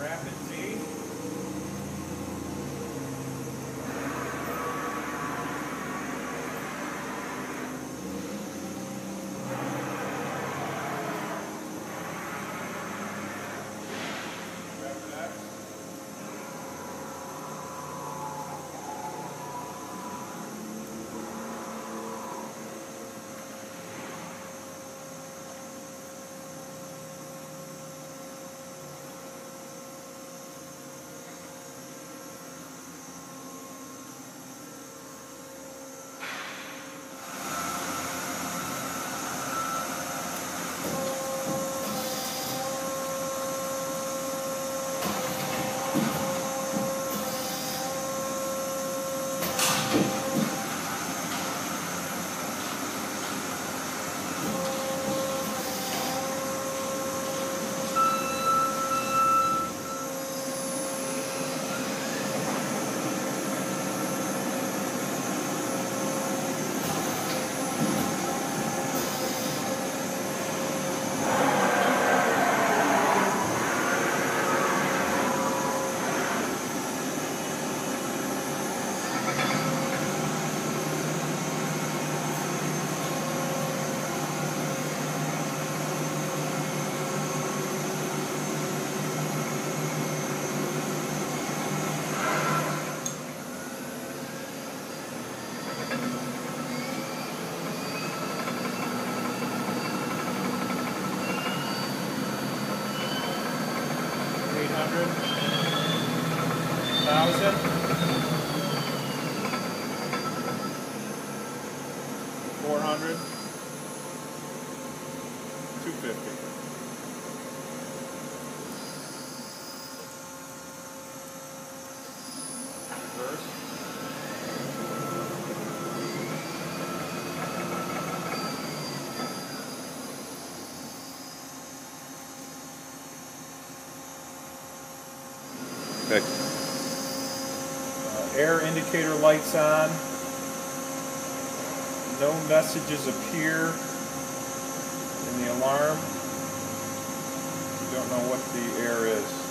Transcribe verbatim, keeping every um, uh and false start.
Rapid Z. Rapid X. Hundred, thousand, four hundred, two fifty. Reverse. Okay. Uh, air indicator lights on. No messages appear in the alarm. You don't know what the air is.